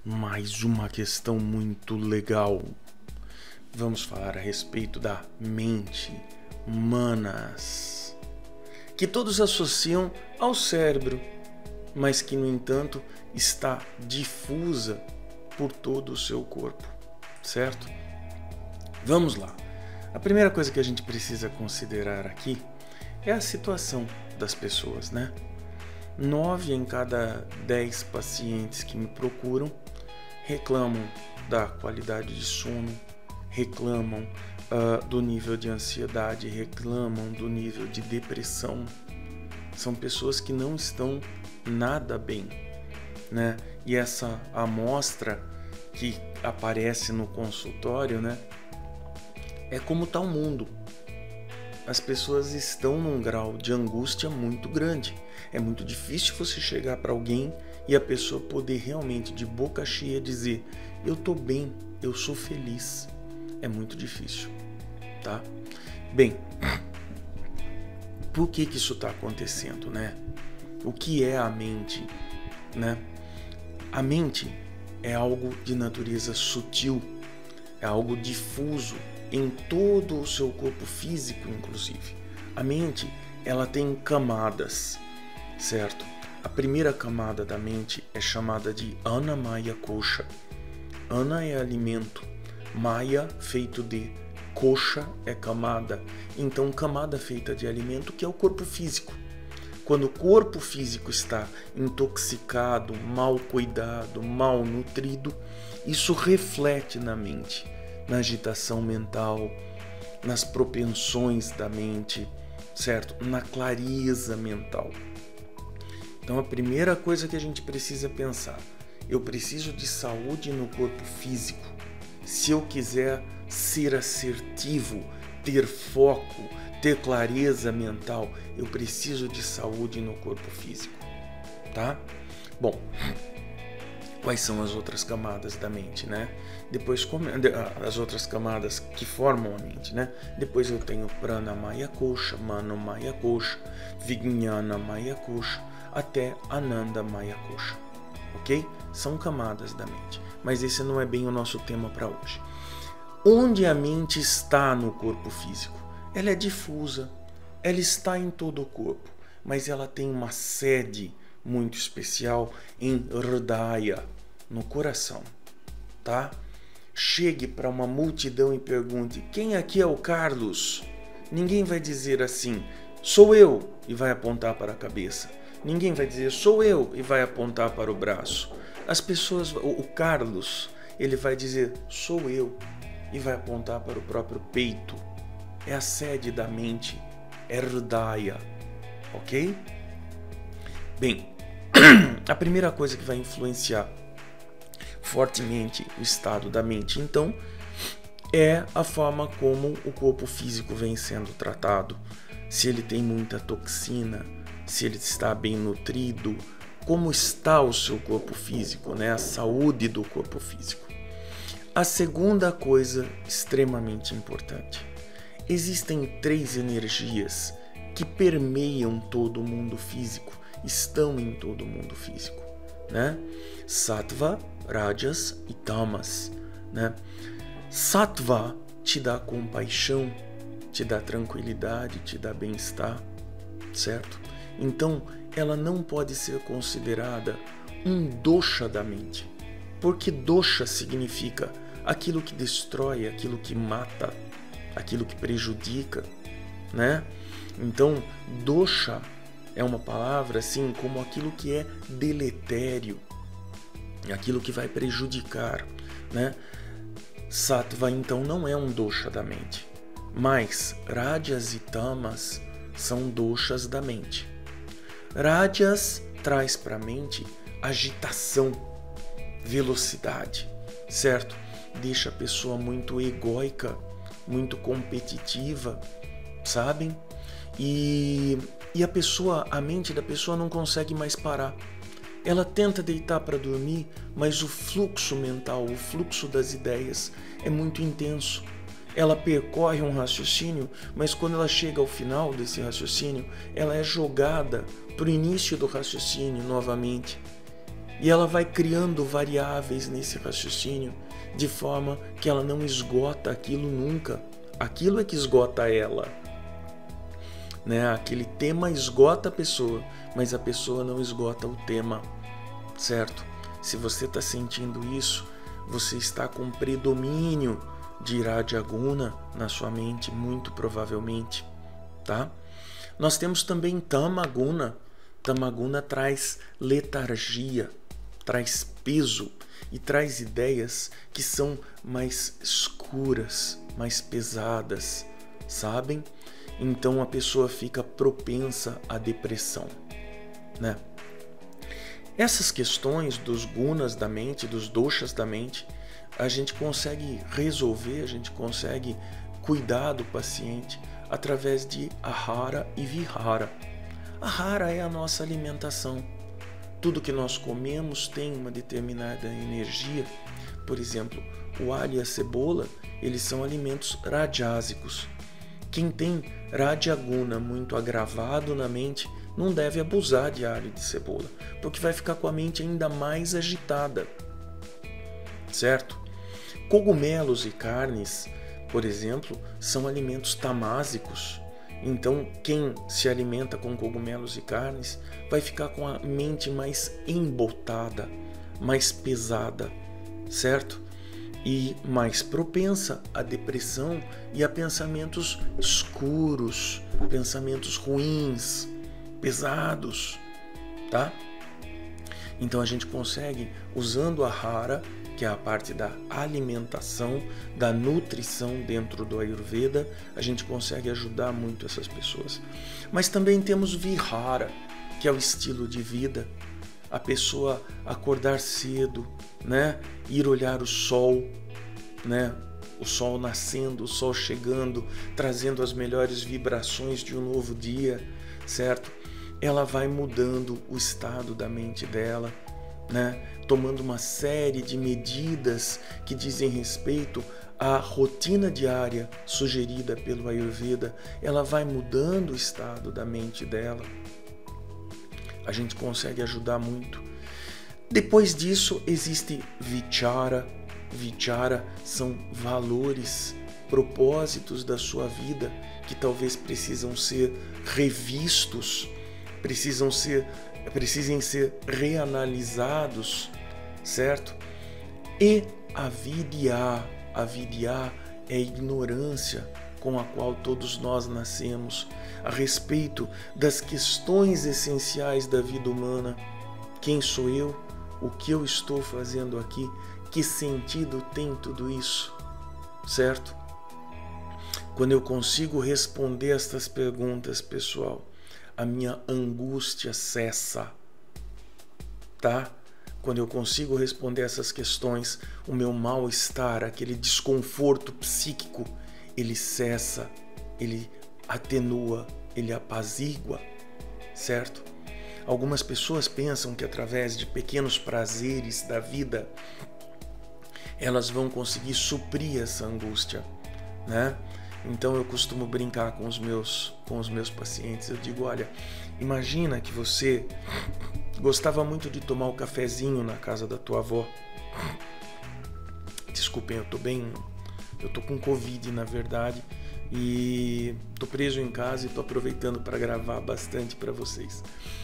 mais uma questão muito legal. Vamos falar a respeito da mente, manas, que todos associam ao cérebro, mas que, no entanto, está difusa por todo o seu corpo, certo? Vamos lá. A primeira coisa que a gente precisa considerar aqui é a situação das pessoas, né? 9 em cada 10 pacientes que me procuram reclamam da qualidade de sono, reclamam do nível de ansiedade, reclamam do nível de depressão. São pessoas que não estão nada bem, né? E essa amostra que aparece no consultório, né? É como está o mundo. As pessoas estão num grau de angústia muito grande. É muito difícil você chegar para alguém e a pessoa poder realmente de boca cheia dizer: eu tô bem, eu sou feliz. É muito difícil, tá? Bem, por que isso está acontecendo, né? O que é a mente, né? A mente é algo de natureza sutil, é algo difuso em todo o seu corpo físico, inclusive. A mente, ela tem camadas, certo? A primeira camada da mente é chamada de Annamaya Kosha. Ana é alimento, Maya feito de, Kosha é camada. Então, camada feita de alimento, que é o corpo físico. Quando o corpo físico está intoxicado, mal cuidado, mal nutrido, isso reflete na mente, na agitação mental, nas propensões da mente, certo? Na clareza mental. Então, a primeira coisa que a gente precisa pensar: eu preciso de saúde no corpo físico. Se eu quiser ser assertivo, ter foco, ter clareza mental, eu preciso de saúde no corpo físico, tá? Bom, quais são as outras camadas da mente, né? Depois, as outras camadas que formam a mente, né? Depois eu tenho Pranamaya Kosha, Manomaya Kosha, Vijnana Maya Kosha, até Ananda Maya Kosha, ok? São camadas da mente, mas esse não é bem o nosso tema para hoje. Onde a mente está no corpo físico? Ela é difusa, ela está em todo o corpo, mas ela tem uma sede muito especial em Hridaya, no coração, tá? Chegue para uma multidão e pergunte: quem aqui é o Carlos? Ninguém vai dizer assim: sou eu, e vai apontar para a cabeça. Ninguém vai dizer: sou eu, e vai apontar para o braço. As pessoas, o Carlos, ele vai dizer: sou eu, e vai apontar para o próprio peito. É a sede da mente, é Hridaya, ok? Bem, a primeira coisa que vai influenciar fortemente o estado da mente, então, é a forma como o corpo físico vem sendo tratado. Se ele tem muita toxina, se ele está bem nutrido, como está o seu corpo físico, né? A saúde do corpo físico. A segunda coisa extremamente importante: existem 3 energias que permeiam todo o mundo físico, estão em todo o mundo físico, né? Sattva, Rajas e Tamas, né? Sattva te dá compaixão, te dá tranquilidade, te dá bem-estar, certo? Então, ela não pode ser considerada um dosha da mente, porque dosha significa aquilo que destrói, aquilo que mata, aquilo que prejudica, né? Então, dosha é uma palavra assim como aquilo que é deletério, aquilo que vai prejudicar, né? Sattva, então, não é um dosha da mente, mas Rajas e Tamas são doshas da mente. Rajas traz para a mente agitação, velocidade, certo? Deixa a pessoa muito egóica, muito competitiva, sabem? E a mente da pessoa não consegue mais parar. Ela tenta deitar para dormir, mas o fluxo mental, o fluxo das ideias é muito intenso. Ela percorre um raciocínio, mas quando ela chega ao final desse raciocínio, ela é jogada para o início do raciocínio novamente. E ela vai criando variáveis nesse raciocínio, de forma que ela não esgota aquilo nunca. Aquilo é que esgota ela. Né? Aquele tema esgota a pessoa, mas a pessoa não esgota o tema, certo? Se você está sentindo isso, você está com predomínio de Radha Guna na sua mente, muito provavelmente, tá? Nós temos também Tamaguna. Tamaguna traz letargia, traz peso e traz ideias que são mais escuras, mais pesadas, sabem? Então a pessoa fica propensa à depressão, né? Essas questões dos gunas da mente, dos doshas da mente, a gente consegue resolver, a gente consegue cuidar do paciente através de ahara e vihara. Ahara é a nossa alimentação. Tudo que nós comemos tem uma determinada energia. Por exemplo, o alho e a cebola, eles são alimentos rajásicos. Quem tem Radha Guna muito agravado na mente não deve abusar de alho e de cebola, porque vai ficar com a mente ainda mais agitada, certo? Cogumelos e carnes, por exemplo, são alimentos tamásicos. Então, quem se alimenta com cogumelos e carnes vai ficar com a mente mais embotada, mais pesada, certo? E mais propensa à depressão e a pensamentos escuros, pensamentos ruins, pesados, tá? Então a gente consegue, usando a Ahara, que é a parte da alimentação, da nutrição dentro do Ayurveda, a gente consegue ajudar muito essas pessoas. Mas também temos Vihara, que é o estilo de vida, a pessoa acordar cedo, né? Ir olhar o sol, né? O sol nascendo, o sol chegando, trazendo as melhores vibrações de um novo dia, certo? Ela vai mudando o estado da mente dela, né? Tomando uma série de medidas que dizem respeito à rotina diária sugerida pelo Ayurveda. Ela vai mudando o estado da mente dela. A gente consegue ajudar muito. Depois disso existe Vichara. Vichara são valores, propósitos da sua vida que talvez precisam ser revistos, precisem ser reanalisados, certo? E avidya. Avidya é a ignorância com a qual todos nós nascemos a respeito das questões essenciais da vida humana. Quem sou eu? O que eu estou fazendo aqui? Que sentido tem tudo isso? Certo? Quando eu consigo responder estas perguntas, pessoal, a minha angústia cessa, tá? Quando eu consigo responder essas questões, o meu mal-estar, aquele desconforto psíquico, ele cessa, ele atenua, ele apazigua, certo? Algumas pessoas pensam que através de pequenos prazeres da vida, elas vão conseguir suprir essa angústia, né? Então eu costumo brincar com os meus pacientes. Eu digo, olha, imagina que você gostava muito de tomar o cafezinho na casa da tua avó. Desculpem, eu tô com Covid, na verdade, e tô preso em casa e tô aproveitando para gravar bastante para vocês.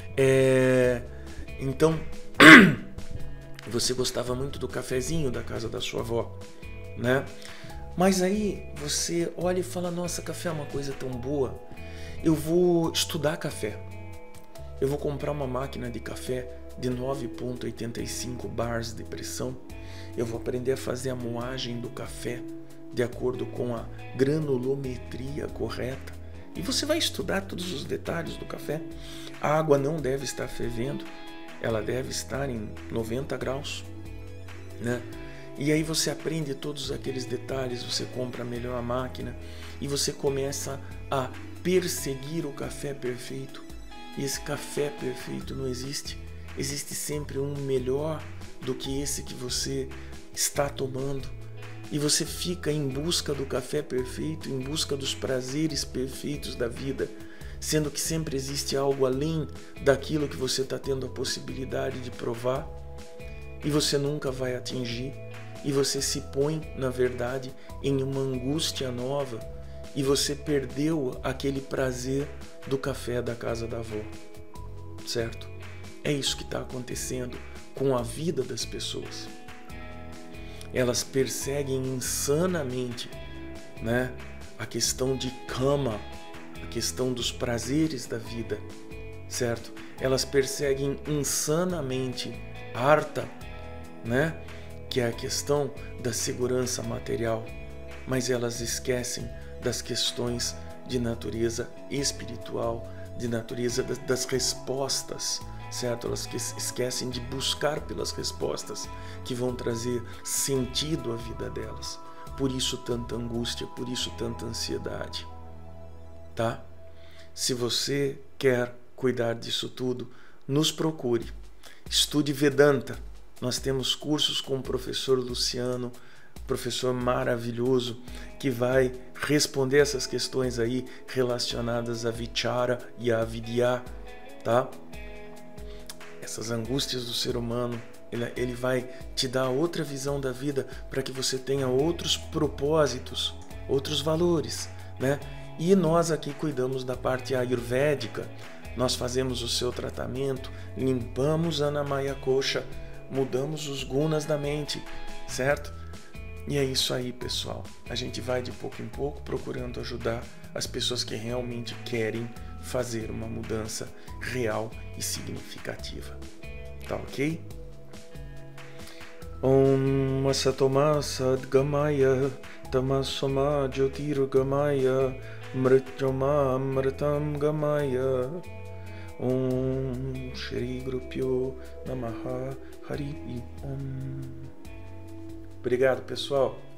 Então, você gostava muito do cafezinho da casa da sua avó, né? Mas aí você olha e fala, nossa, café é uma coisa tão boa, eu vou estudar café. Eu vou comprar uma máquina de café de 9,85 bars de pressão. Eu vou aprender a fazer a moagem do café de acordo com a granulometria correta. E você vai estudar todos os detalhes do café. A água não deve estar fervendo, ela deve estar em 90 graus, né? E aí você aprende todos aqueles detalhes, você compra a melhor máquina e você começa a perseguir o café perfeito. E esse café perfeito não existe. Existe sempre um melhor do que esse que você está tomando. E você fica em busca do café perfeito, em busca dos prazeres perfeitos da vida, sendo que sempre existe algo além daquilo que você está tendo a possibilidade de provar, e você nunca vai atingir, e você se põe, na verdade, em uma angústia nova, e você perdeu aquele prazer do café da casa da avó, certo? É isso que está acontecendo com a vida das pessoas. Elas perseguem insanamente, né, a questão de kama, a questão dos prazeres da vida, certo? Elas perseguem insanamente artha, né, que é a questão da segurança material, mas elas esquecem das questões de natureza espiritual, de natureza das respostas, certo? Elas esquecem de buscar pelas respostas que vão trazer sentido à vida delas. Por isso tanta angústia, por isso tanta ansiedade, tá? Se você quer cuidar disso tudo, nos procure. Estude Vedanta. Nós temos cursos com o professor Luciano, professor maravilhoso, que vai responder essas questões aí relacionadas a Vichara e a Avidya, tá? Essas angústias do ser humano, ele vai te dar outra visão da vida para que você tenha outros propósitos, outros valores, né? E nós aqui cuidamos da parte ayurvédica, nós fazemos o seu tratamento, limpamos a Anamaya Kosha, mudamos os gunas da mente, certo? E é isso aí, pessoal. A gente vai de pouco em pouco procurando ajudar as pessoas que realmente querem fazer uma mudança real e significativa. Tá ok? Om Asatoma Sadgamaya Tamasoma Jyotirgamaya Mrityoma Amritam Gamaya Om Shri Gurupyo Namaha Hari Om. Obrigado, pessoal.